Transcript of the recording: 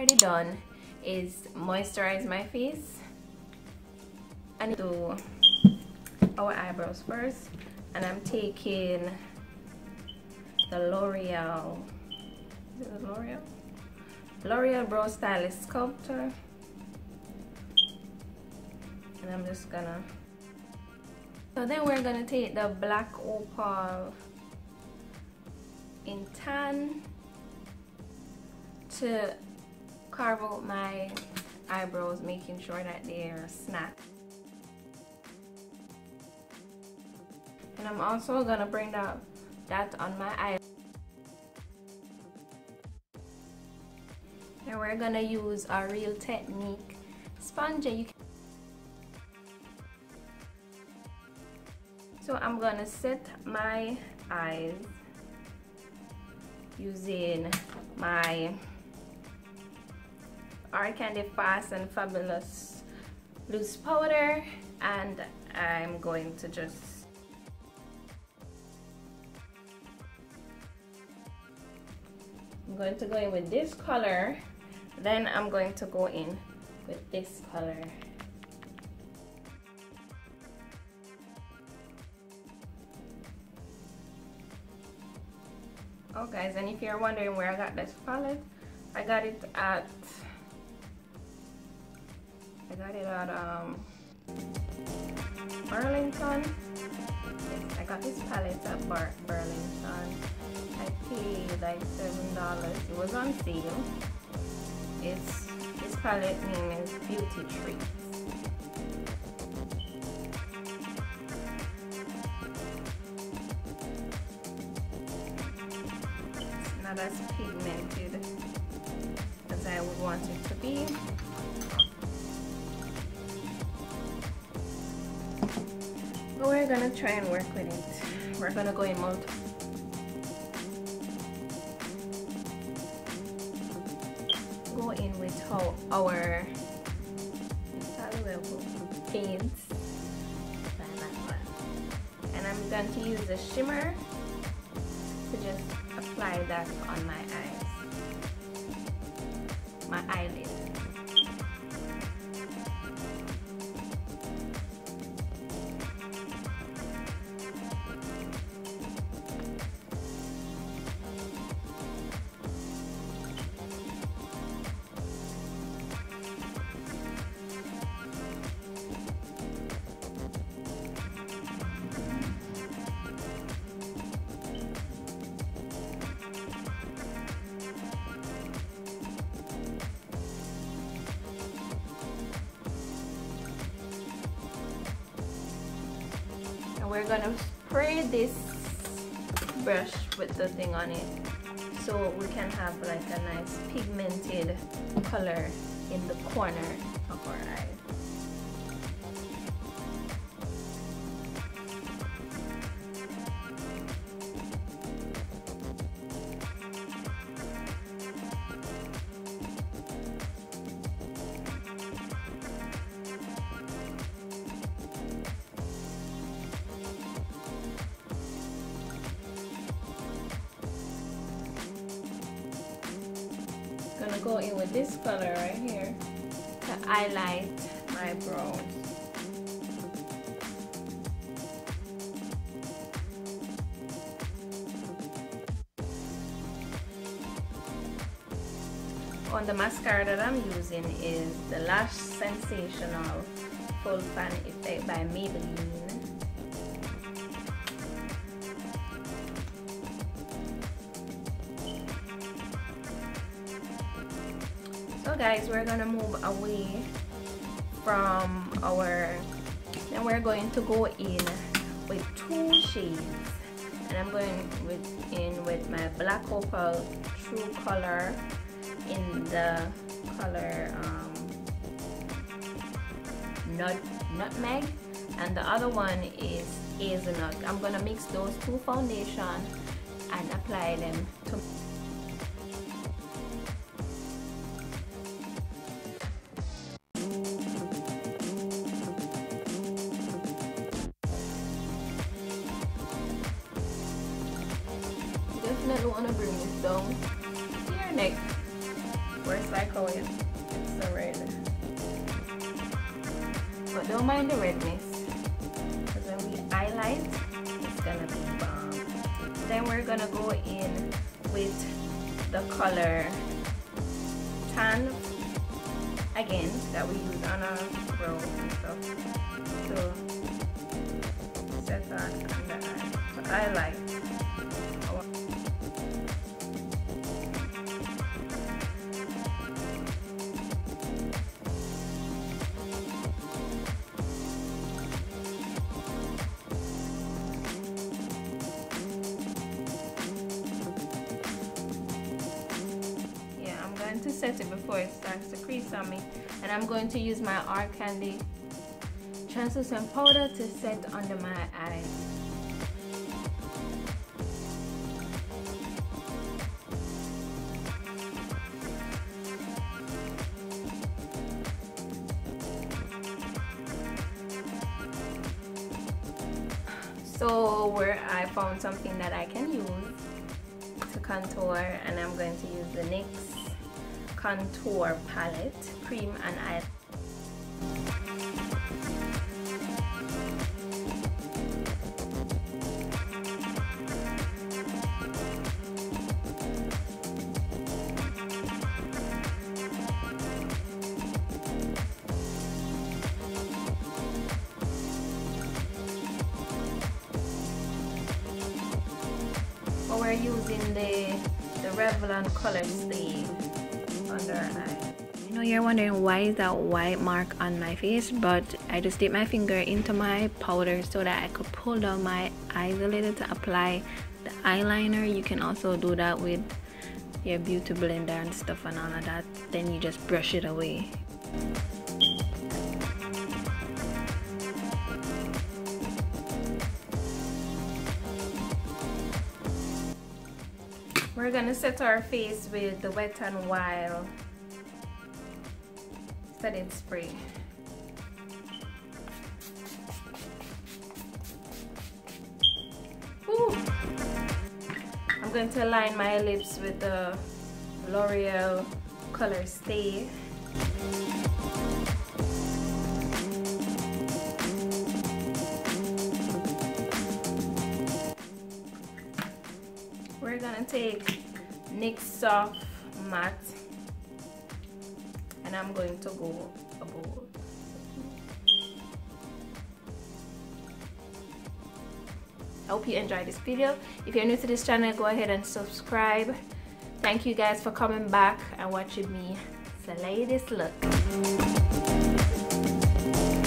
already done is moisturize my face. I need to do our eyebrows first, and I'm taking the L'Oreal Brow Stylist Sculptor, and I'm just gonna, so then we're gonna take the Black Opal in Tan to carve out my eyebrows, making sure that they're snap. And I'm also gonna bring that on my eye. And we're gonna use a Real Technique sponge. So I'm gonna set my eyes using my Art Candy Fast and Fabulous loose powder, and I'm going to just go in with this color, then I'm going to go in with this color. Oh guys, and if you're wondering where I got this palette, I got it at Burlington. Yes, I got this palette at Burlington. I paid like $7. It was on sale. This palette name is Beauty Treats. It's not as pigmented as I would want it to be. But we're gonna try and work with it. We're gonna go in multiple. Go in with our paints, and I'm going to use a shimmer to just apply that on my eyes, my eyelid. And we're gonna spray this brush with the thing on it so we can have like a nice pigmented color in the corner of our eye. Gonna go in with this color right here to highlight my brows. On the mascara that I'm using is the Lash Sensational Full Fan Effect by Maybelline. So guys, we're gonna move away from then we're going to go in with 2 shades, and I'm going in with my Black Opal True Color in the color Nutmeg, and the other one is Hazelnut. I'm gonna mix those 2 foundations and apply them to definitely want to bring this down to your neck. works like how it's so red. But don't mind the redness, because when we highlight, it's gonna be bomb. Then we're gonna go in with the color tan again that we use on our brow and stuff to set that under eye. So I like to set it before it starts to crease on me, and I'm going to use my Art Candy translucent powder to set under my eye. So where I found something that I can use to contour, and I'm going to use the NYX contour palette, cream and eye. But we're using the Revlon Color Stay under our eye. I know you're wondering why is that white mark on my face, but I just dip my finger into my powder so that I could pull down my eyes a little to apply the eyeliner. You can also do that with your beauty blender and stuff and all of that. Then you just brush it away. We're gonna set our face with the Wet n Wild setting spray. Ooh. I'm going to line my lips with the L'Oreal Color Stay. We're gonna take NYX Soft Matte, and I'm going to go above. I hope you enjoyed this video. If you're new to this channel, go ahead and subscribe. Thank you guys for coming back and watching me slay this look.